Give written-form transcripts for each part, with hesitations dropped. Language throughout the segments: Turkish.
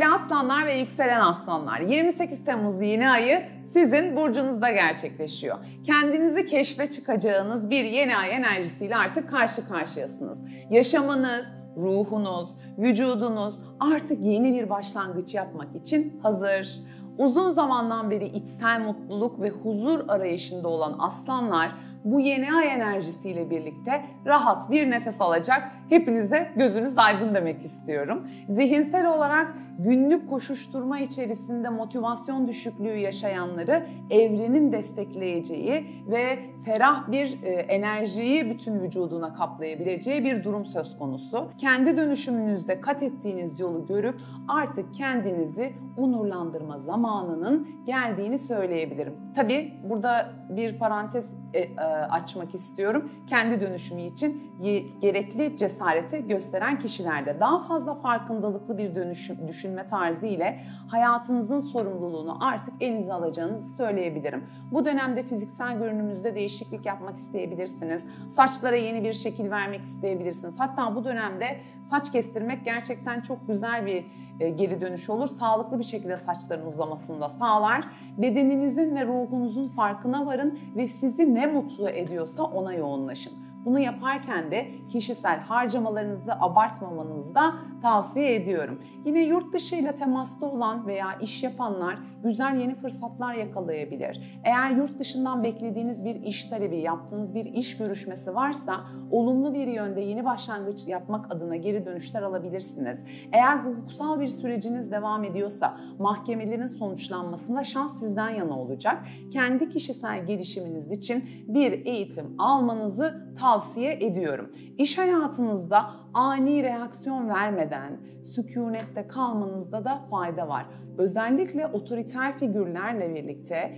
Sevgili aslanlar ve yükselen aslanlar, 28 Temmuz yeni ayı sizin burcunuzda gerçekleşiyor. Kendinizi keşfe çıkacağınız bir yeni ay enerjisiyle artık karşı karşıyasınız. Yaşamınız, ruhunuz, vücudunuz artık yeni bir başlangıç yapmak için hazır. Uzun zamandan beri içsel mutluluk ve huzur arayışında olan aslanlar bu yeni ay enerjisiyle birlikte rahat bir nefes alacak. Hepinize gözünüz aydın demek istiyorum. Zihinsel olarak günlük koşuşturma içerisinde motivasyon düşüklüğü yaşayanları evrenin destekleyeceği ve ferah bir enerjiyi bütün vücuduna kaplayabileceği bir durum söz konusu. Kendi dönüşümünüzde kat ettiğiniz yolu görüp artık kendinizi onurlandırma zamanının geldiğini söyleyebilirim. Tabii burada bir parantez açmak istiyorum. Kendi dönüşümü için gerekli cesareti gösteren kişilerde daha fazla farkındalıklı bir düşünme tarzı ile hayatınızın sorumluluğunu artık elinize alacağınızı söyleyebilirim. Bu dönemde fiziksel görünümünüzde değişiklik yapmak isteyebilirsiniz. Saçlara yeni bir şekil vermek isteyebilirsiniz. Hatta bu dönemde saç kestirmek gerçekten çok güzel bir geri dönüş olur. Sağlıklı bir şekilde saçların uzamasını da sağlar. Bedeninizin ve ruhunuzun farkına varın ve sizi ne mutlu ediyorsa ona yoğunlaşın. Bunu yaparken de kişisel harcamalarınızı abartmamanızı da tavsiye ediyorum. Yine yurt dışı ile temasta olan veya iş yapanlar güzel yeni fırsatlar yakalayabilir. Eğer yurt dışından beklediğiniz bir iş talebi, yaptığınız bir iş görüşmesi varsa olumlu bir yönde yeni başlangıç yapmak adına geri dönüşler alabilirsiniz. Eğer hukuksal bir süreciniz devam ediyorsa mahkemelerin sonuçlanmasında şans sizden yana olacak. Kendi kişisel gelişiminiz için bir eğitim almanızı tavsiye ediyorum. İş hayatınızda ani reaksiyon vermeden sükunette kalmanızda da fayda var. Özellikle otoriter figürlerle birlikte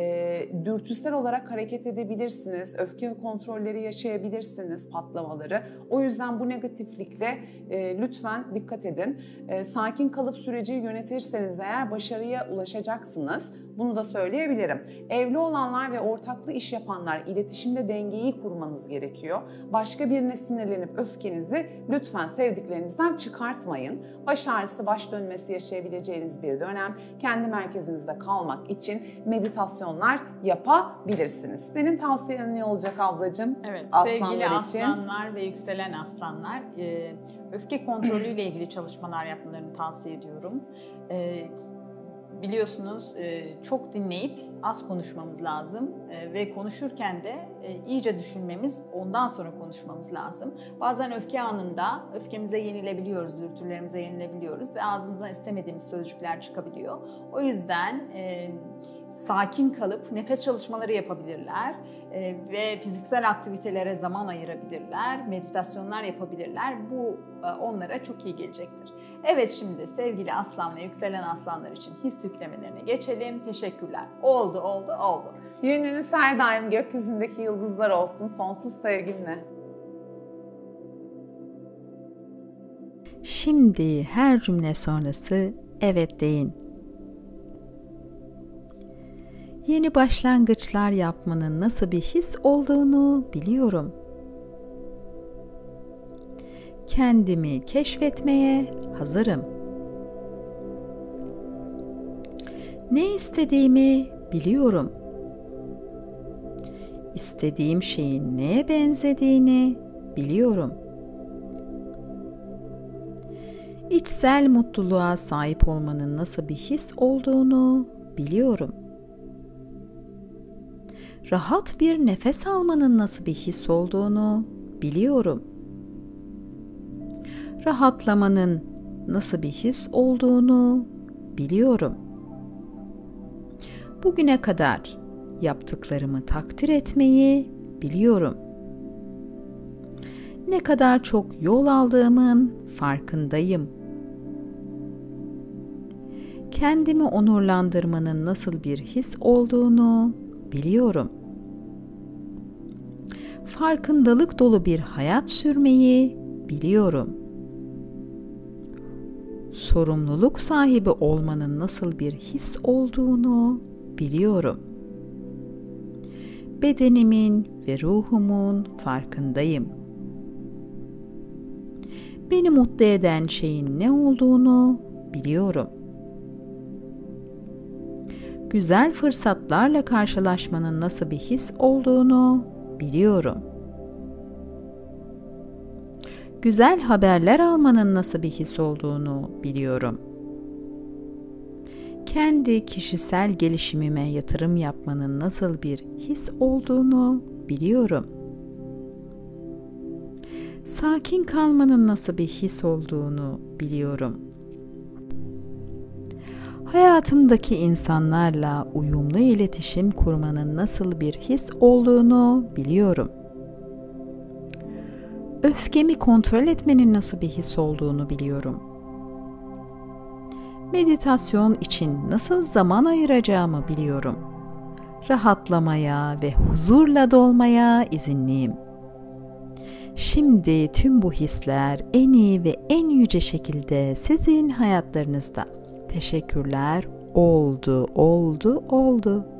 dürtüsel olarak hareket edebilirsiniz. Öfke ve kontrolleri yaşayabilirsiniz, patlamaları. O yüzden bu negatiflikle lütfen dikkat edin. Sakin kalıp süreci yönetirseniz eğer başarıya ulaşacaksınız. Bunu da söyleyebilirim. Evli olanlar ve ortaklı iş yapanlar iletişimde dengeyi kurmanız gerekiyor. Başka birine sinirlenip öfkenizi lütfen sevdiklerinizden çıkartmayın. Baş ağrısı, baş dönmesi yaşayabileceğiniz bir dönem. Kendi merkezinizde kalmak için meditasyonlar yapabilirsiniz. Senin tavsiyen ne olacak ablacığım? Evet, aslanlar sevgili için. aslanlar ve yükselen aslanlar, öfke kontrolüyle ilgili çalışmalar yapmalarını tavsiye ediyorum. Biliyorsunuz çok dinleyip az konuşmamız lazım ve konuşurken de iyice düşünmemiz, ondan sonra konuşmamız lazım. Bazen öfke anında öfkemize yenilebiliyoruz, dürtülerimize yenilebiliyoruz ve ağzımızdan istemediğimiz sözcükler çıkabiliyor. O yüzden sakin kalıp nefes çalışmaları yapabilirler ve fiziksel aktivitelere zaman ayırabilirler, meditasyonlar yapabilirler. Bu onlara çok iyi gelecektir. Evet, şimdi sevgili aslan ve yükselen aslanlar için his yüklemelerine geçelim. Teşekkürler. Oldu. Yönünüz her daim gökyüzündeki yıldızlar olsun. Sonsuz sevgimle. Şimdi her cümle sonrası evet deyin. Yeni başlangıçlar yapmanın nasıl bir his olduğunu biliyorum. Kendimi keşfetmeye hazırım. Ne istediğimi biliyorum. İstediğim şeyin neye benzediğini biliyorum. İçsel mutluluğa sahip olmanın nasıl bir his olduğunu biliyorum. Rahat bir nefes almanın nasıl bir his olduğunu biliyorum. Rahatlamanın nasıl bir his olduğunu biliyorum. Bugüne kadar yaptıklarımı takdir etmeyi biliyorum. Ne kadar çok yol aldığımın farkındayım. Kendimi onurlandırmanın nasıl bir his olduğunu biliyorum. Farkındalık dolu bir hayat sürmeyi biliyorum. Sorumluluk sahibi olmanın nasıl bir his olduğunu biliyorum. Bedenimin ve ruhumun farkındayım. Beni mutlu eden şeyin ne olduğunu biliyorum. Güzel fırsatlarla karşılaşmanın nasıl bir his olduğunu biliyorum. Güzel haberler almanın nasıl bir his olduğunu biliyorum. Kendi kişisel gelişimime yatırım yapmanın nasıl bir his olduğunu biliyorum. Sakin kalmanın nasıl bir his olduğunu biliyorum. Hayatımdaki insanlarla uyumlu iletişim kurmanın nasıl bir his olduğunu biliyorum. Öfkemi kontrol etmenin nasıl bir his olduğunu biliyorum. Meditasyon için nasıl zaman ayıracağımı biliyorum. Rahatlamaya ve huzurla dolmaya izinliyim. Şimdi tüm bu hisler en iyi ve en yüce şekilde sizin hayatlarınızda. Teşekkürler. Oldu.